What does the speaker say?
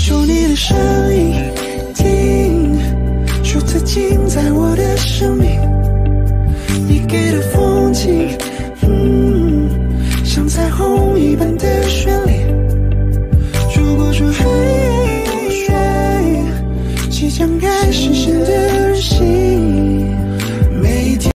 说你的声音，听，说它精彩我的生命。你给的风景，像彩虹一般的绚丽。如果说黑，即将该实现的